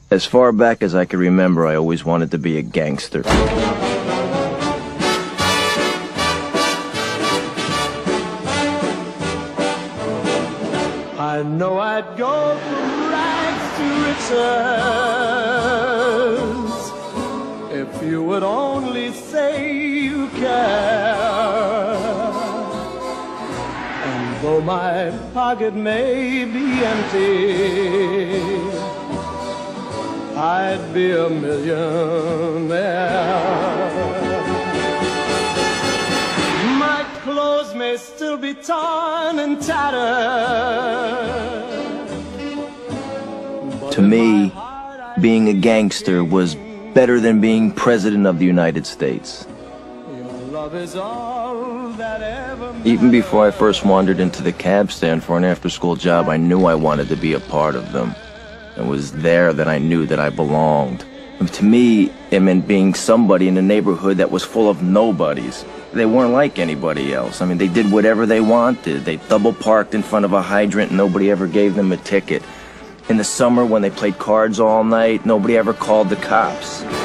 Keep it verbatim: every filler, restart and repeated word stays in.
As far back as I can remember, I always wanted to be a gangster. I know I'd go from rags to riches if you would only say you care. And though my pocket may be empty, I'd be a millionaire. My clothes may still be torn and tattered. To me, being a gangster was better than being president of the United States. Even before I first wandered into the cab stand for an after-school job, I knew I wanted to be a part of them. It was there that I knew that I belonged. And to me, it meant being somebody in a neighborhood that was full of nobodies. They weren't like anybody else. I mean, they did whatever they wanted. They double parked in front of a hydrant and nobody ever gave them a ticket. In the summer, when they played cards all night, nobody ever called the cops.